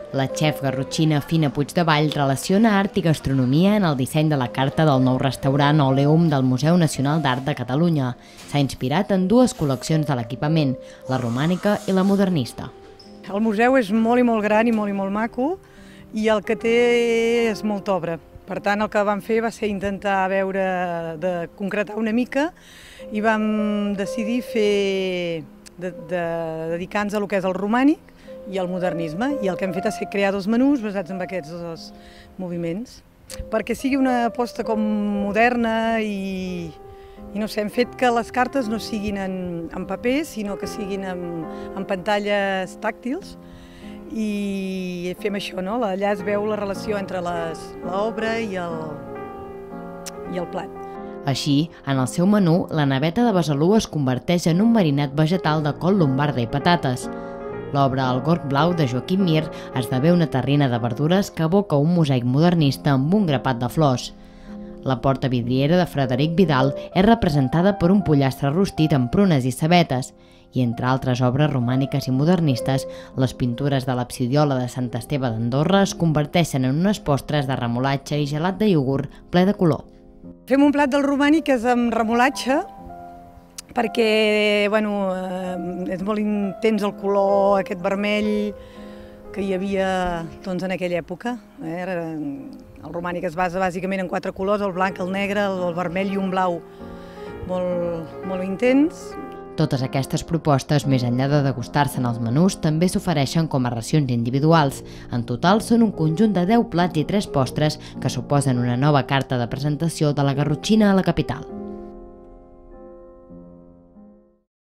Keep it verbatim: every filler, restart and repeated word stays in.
La xef garrotxina Fina Puigdevall relaciona art i gastronomia en el disseny de la carta del nou restaurant Oleum del Museu Nacional d'Art de Catalunya. S'ha inspirat en dues col·leccions de l'equipament, la romànica i la modernista. El museu és molt i molt gran i molt i molt maco i el que té és molta obra. Per tant, el que vam fer va ser intentar veure de concretar una mica i vam decidir fer de, de dedicar-nos a lo que és el romànic i el modernisme, i el que hem fet és crear dos menús basats en aquests dos moviments, perquè sigui una aposta com moderna i, i no sé, hem fet que les cartes no siguin en, en paper, sinó que siguin en, en pantalles tàctils, i fem això, no? Allà es veu la relació entre l'obra i, el, i el plat. Així, en el seu menú, la naveta de Besalú es converteix en un marinat vegetal de col lombarda i patates. L'obra El Gorg Blau de Joaquim Mir esdevé una terrina de verdures que evoca un mosaic modernista amb un grapat de flors. La porta vidriera de Frederic Vidal és representada per un pollastre rostit amb prunes i cebetes, i entre altres obres romàniques i modernistes, les pintures de l'absidiola de Sant Esteve d'Andorra es converteixen en unes postres de remolatxa i gelat de iogurt ple de color. Fem un plat del romànic que és amb remolatxa, perquè bueno, és molt intens el color, aquest vermell que hi havia doncs, en aquella època. El romànic es basa bàsicament en quatre colors, el blanc, el negre, el vermell i un blau molt, molt intens. Totes aquestes propostes, més enllà de degustar-se en els menús, també s'ofereixen com a racions individuals. En total són un conjunt de deu plats i tres postres que suposen una nova carta de presentació de la garrotxina a la capital.